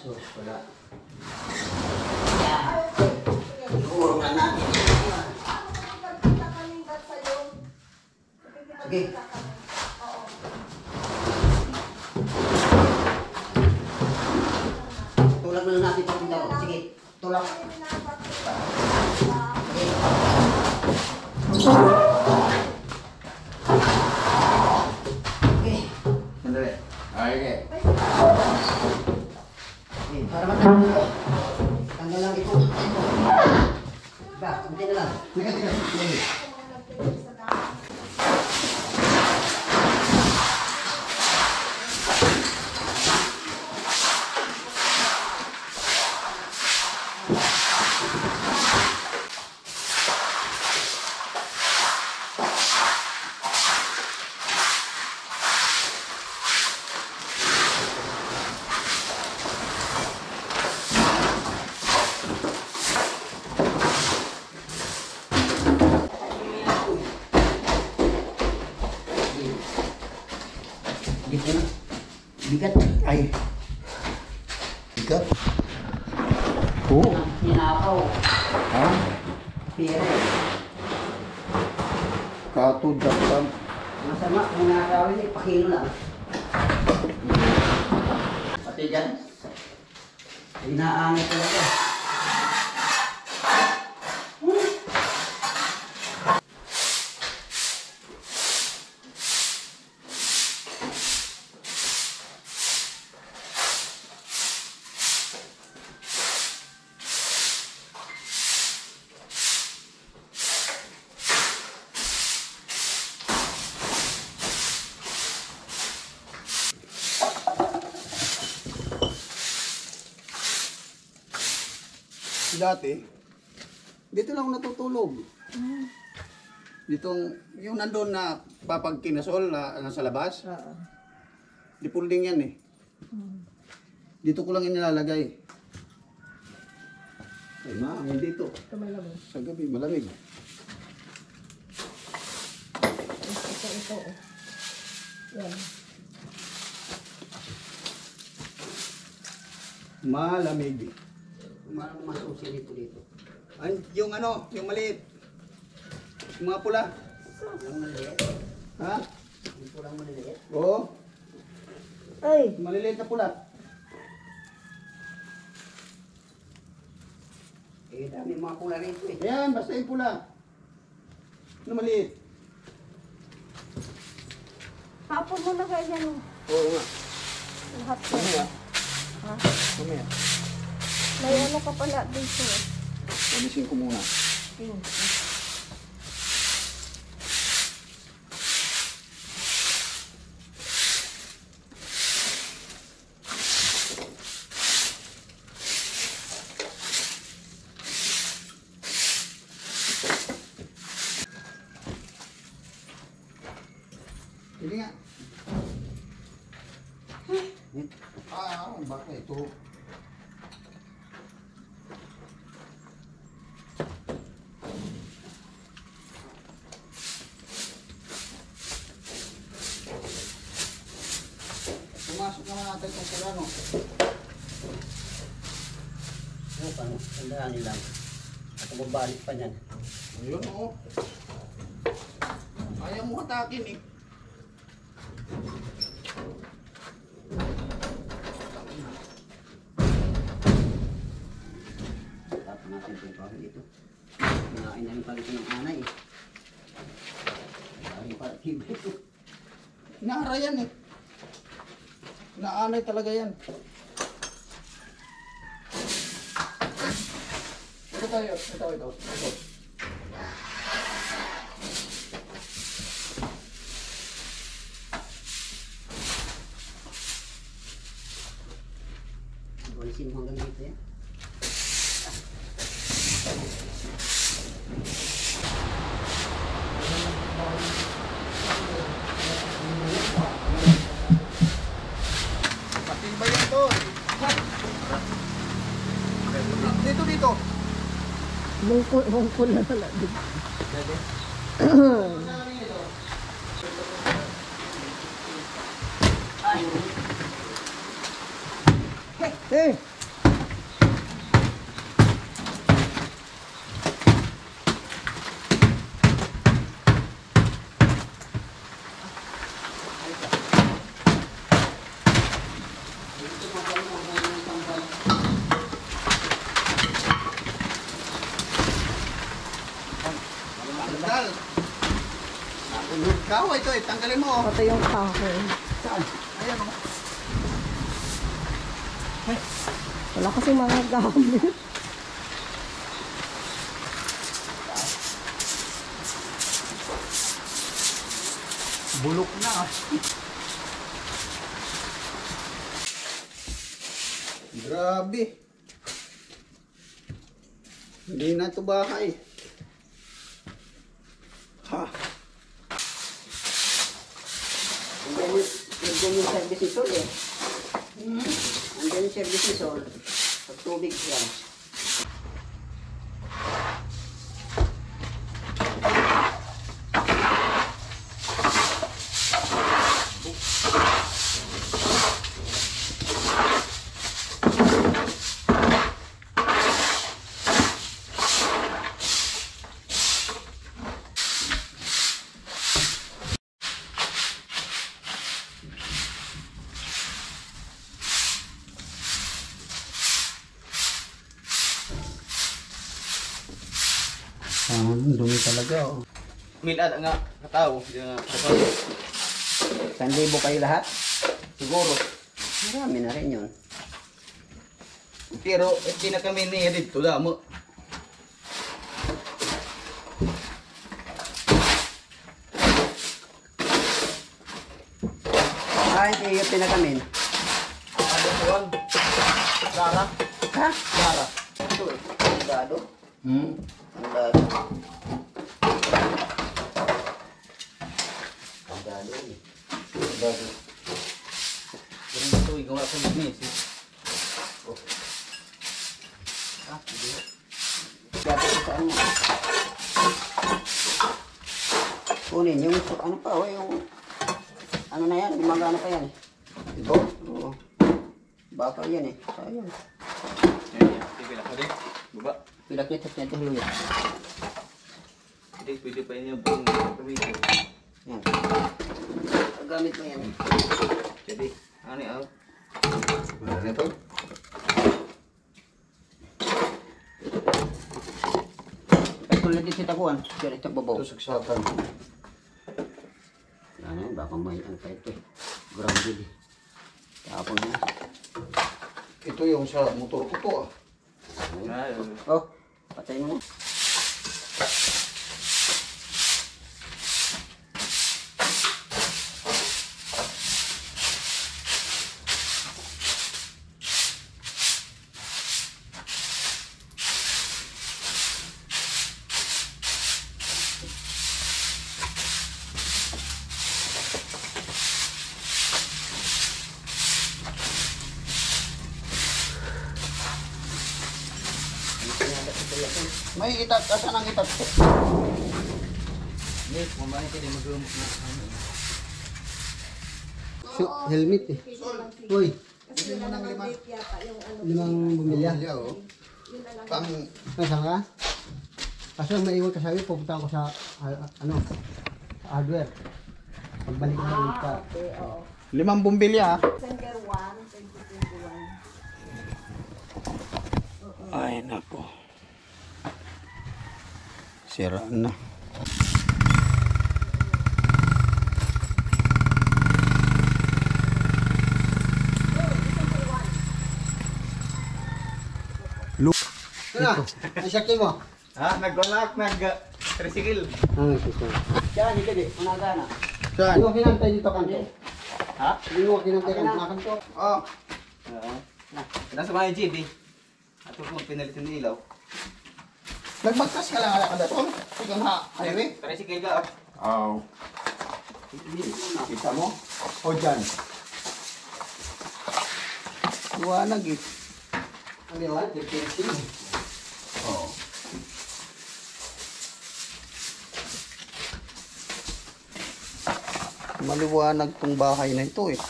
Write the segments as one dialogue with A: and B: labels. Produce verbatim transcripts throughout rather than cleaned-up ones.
A: Sus, wala. Yan. Siguro na natin. Sige. Tulak na natin pag daw. Sige, tulak. Sige.
B: Sandali. Okay.
A: Okay, para matanggal. Tanggal lang ito. Ba, kunti na lang.
B: Tika, tika. Sige.
A: Dito na. Bigat.
B: Ay. Bigat. Oo.
A: Hinakaw.
B: Ha?
A: Pero,
B: Katod dapat.
A: masama kung nakakawin eh, pakilo lang. Pati dyan, inaangat talaga.
B: Dati, dito lang ako natutulog. Dito, yung nandun na papag kinasol na nasa labas.
C: Oo.
B: Di pulding yan eh. Dito ko lang inilalagay. Ay ma, ang dito.
C: Ito malamig.
B: Sa gabi, malamig.
C: Ito, ito. oh. Yan.
B: Malamig.
A: Marang masusi dito dito.
B: Ay, yung ano, yung maliit. Yung mga pula.
A: Yung maliliit.
B: Ha?
A: Yung pulang maliliit.
B: Oo,
C: Ay!
B: maliliit na pula.
A: Eh, dami mga pula rito eh.
B: Ayan, basta yung pula. Ano maliit?
C: Tapon mo na kaya yan.
B: Oo nga.
C: Lahat
B: Mamaya.
C: yan. Ha?
B: Mamaya.
C: May ano ka pala dito. eh.
B: Alisin ko muna.
C: Yun.
B: Hindi nga. Ah, ang baka ito. Pumasok naman natin itong pula, no?
A: Ano pa, no? Tandaan nila. At babalik pa niyan.
B: Ayun, oo. Ayaw mo hatakin eh.
A: Tapos natin itong pahal dito. Kinain na rin pala ito ng anay eh. Kinain pala tiba ito.
B: Inaara yan eh. Inaanay talaga yan. Ito tayo, ito, ito, ito.
A: Walisin mo hanggang dito yan.
B: Matibay ito. Dito, dito.
C: Bungkol, bungkol na pala dito.
B: Eh, Kahoy ito eh, tanggalin mo.
C: Ito yung kahoy.
B: Saan? Ayan oh.
C: Wala kasi mga gamit.
B: Bulok na. Grabe. Hindi na ito bahay. Ha.
A: Andyan yung, andyan yung service isol eh. Andyan yung service isol. Pag tubig siya.
B: Ah, dumi talaga oh.
D: Milad nga katao, di nga katao.
A: San libo kayo lahat?
D: Siguro.
A: Marami na rin yun.
D: Pero hindi na kami ni dito damo.
A: Ah, hindi yung pinagamin.
D: Ano tuwan? Lara,
A: Ha?
D: Lara.
A: Ito eh. Ang dado.
D: Hmm.
A: Ang dado. Ang dado eh.
D: Bago. Pero ito igawa sa business. Eh. Oh. Ah, hindi.
A: Dati ko sa ano. Kunin yung ano pa oh, yung ano na yan, gumagana pa yan eh.
B: Ito?
A: Oo. Bakal yan eh. Sayang.
D: Sige lang, hadi. Baba.
A: Pilak niya, tapos niya ito huluyan.
D: Hindi, pwede pa yun yung pang gamitin.
A: Yan. Gamit mo yan eh.
D: Jadi, ano ah?
B: Ano na ito?
A: Tulad din si Takuan. Diyan ito babaw.
B: Ito saksakan.
A: Ano yun, baka may ano pa ito eh. Grounded eh. Tapon na.
B: Ito yung sa motor ko to ah.
D: Ah,
A: Oh, patay mo na.
B: May itat, asan ang itat?
D: Hindi, kumain ka din mag-umok na.
A: So, helmet eh. Uy,
B: Hindi mo ng lima.
A: limang bumilya.
B: Pamilya oh. Pang,
A: Nasaan ka? Kaso may iwan ka sabi, pupunta ako sa, ah, ano, sa hardware. Pagbalik na ulit ka.
B: limang bumbilya ah.
C: December one, twenty twenty-one.
B: Ay, nako. Siraan na. Look.
A: Ano? Ang sakti mo?
D: Ha? Nag-walak, nag-tricycle.
A: Ano ito? Diyan, hindi di. Unaga na.
B: Saan?
A: Hindi mo kinantay dito kanto.
D: Ha?
A: Hindi mo kinantay kanto. Kanto.
B: Oh.
D: Oo. Nasa mga G B. Ato kung pinalitan ng ilaw.
B: Nagbagtas ka lang ala ka dato. Ikaw ha, highway.
D: Tricycle ka.
B: Oh. Kita mo? O dyan. Buwanag eh.
A: Ang liwan, fifteen.
B: Oo. Maliwanag tong bahay na ito eh.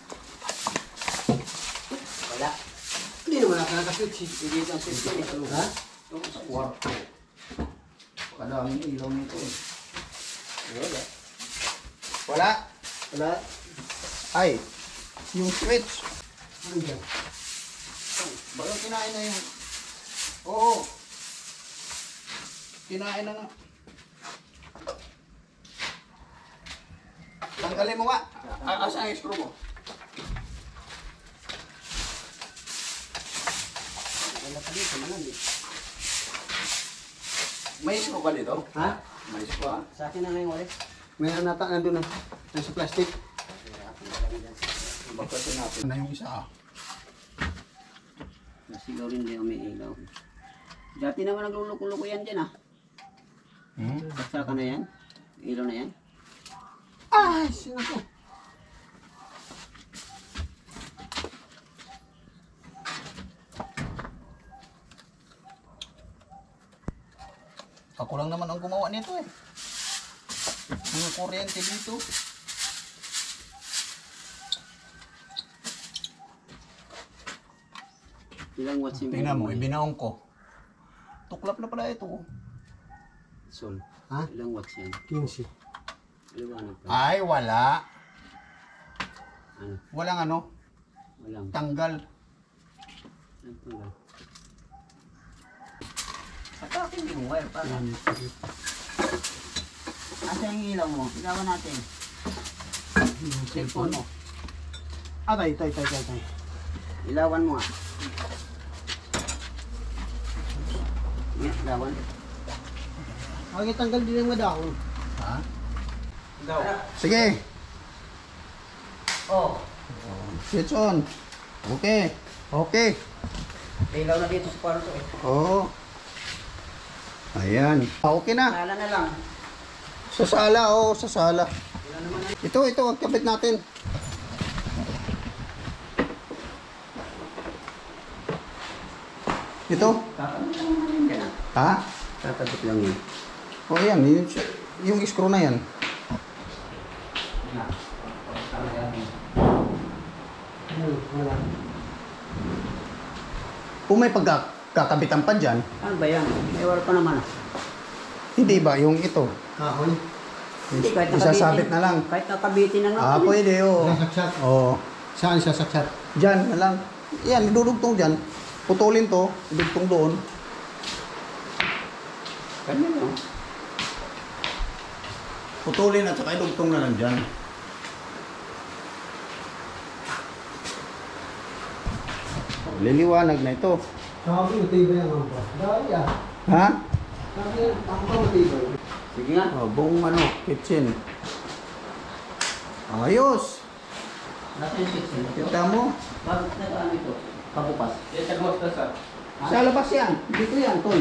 A: Wala. Hindi naman nakaka-switch. Hindi ito ang switch ko eh. Ha?
B: Ito sa kwarto. Kadaming ilaw nito eh.
A: Wala.
B: Wala.
A: Wala.
B: Ay, yung switch.
A: Ano dyan?
B: Baka kinain na yung... Oo. Kinain na nga. Tanggalin mo nga. Ah, asan yung screw mo?
A: Wala pa dito, malam eh.
B: May screw ka dito?
A: Ha?
B: May screw ah.
A: Sa akin na ngayon ulit. Mayroon nata nandun na. Nasa plastic.
B: Bakit natin na yung isa ah.
A: Nasigaw rin din may ilaw. Dati naman nagluluko-luko yan dyan ah.
B: Hmm?
A: Saka na yan. Ilaw na yan.
B: Ay, sino to? Ako lang naman ang gumawa nito eh. Mga kuryente dito.
A: Ilang watts yung
B: Tingnan mo, ibinaong ko. Tuklap na pala ito.
A: Sol.
E: Ha?
A: Ilang watts yan?
E: quince.
A: Liwanag pa.
B: Ay, wala.
A: Ano?
B: Walang ano,
A: Walang.
B: tanggal.
A: Ano to lang? Patakin yung wire para. Asa yung ilaw mo? Ilawan natin. Cellphone mo.
E: Ah, tay, tay, tay, tay, tay.
A: Ilawan mo nga. Yan, ilawan.
E: Okay, tanggal din ang madahon.
B: Ha?
D: Daw.
B: Sige.
A: Oh,
B: Switch on. Okay. Okay.
A: ilaw na dito sa kwarto eh.
B: Oo. Ayan. Ah, okay na.
A: Kala na lang.
B: Sa sala, oo, sa sala. Ito, ito, kapit natin. Ito?
A: Kakabit lang naman yan ah.
B: Ha?
A: Kakabit lang yun.
B: O yan, yung, yung screw na yan.
E: Hmm, wala.
B: Kung may pagkakabitan pa dyan,
A: Ano ba yan? May wala pa naman ah.
B: hindi ba yung ito?
E: Kahoy.
A: Hindi, kahit
B: Isasabit na lang.
A: Kahit nakabitin na lang.
B: Ah, pwede, oo.
E: Sasaksak.
B: Oo.
E: Saan sasaksak?
B: Dyan na lang. Yan, idudugtong dyan. Putulin to, idugtong doon.
A: Ganyan lang.
B: Putulin at saka idugtong na lang dyan. Liliwanag na ito.
E: Sabi, matibay ang mga. Dahil ah.
B: Ha?
E: Sabi, ako pa matibay.
A: Sige nga.
B: Oh, buong ano, kitchen. Ayos.
A: Nasa yung kitchen.
B: Kita mo?
A: Bakit nag-ano ito? Pabukas.
D: Yan sa ghost na sa.
B: Sa labas yan.
A: Dito yan, tol.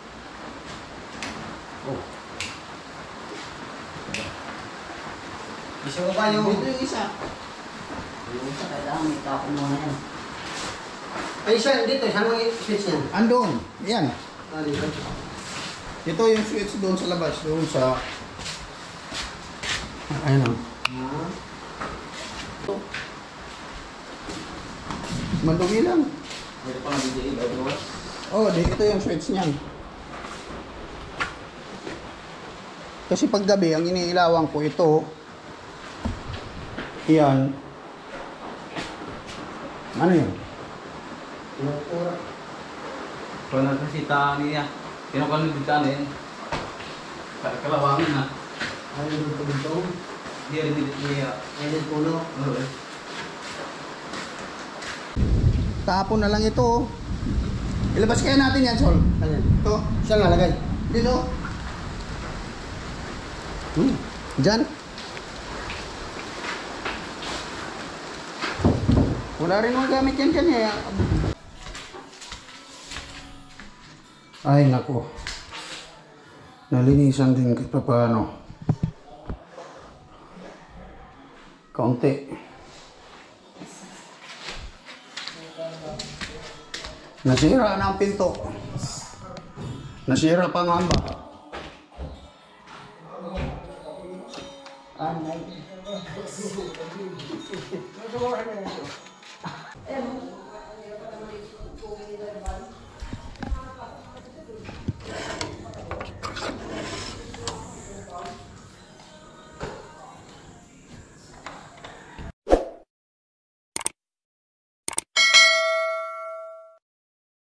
A: Oh.
D: Isa mo ba yung...
B: Ito yung isa.
A: Yung isa, kailangan may tapon mo na yan.
E: Ay, siya, dito. Saan ang switch yan?
B: Andun. Yan.
E: Ah, dito.
B: Ito yung switch doon sa labas. Doon sa... Ayun o.
E: Ah.
B: Mandumi lang.
D: Ito pa nga D J ilaw, bro.
B: Oh, di, ito yung switch niyan. Kasi pag gabi, ang iniilawan ko ito. Yan. Ano yun?
E: Pinapura.
D: Kung nagkasita niya, kinukuha dito na yan. Kalawangin na.
E: Ano yung dito?
D: Hindi rin dito niya.
E: Edit puno.
D: Oo eh.
B: Tapon na lang ito. oh. Ilabas kaya natin yan, Sol.
E: Ayan.
B: Ito.
E: Saan nalagay?
B: Dito. Hmm. Diyan. Wala rin mga gamit yan dyan eh. Ay, nako. Nalinisan din kahit pa paano. Kaunti. Nasira na ang pinto. Nasira pa ang hamba.
A: Ah, nice.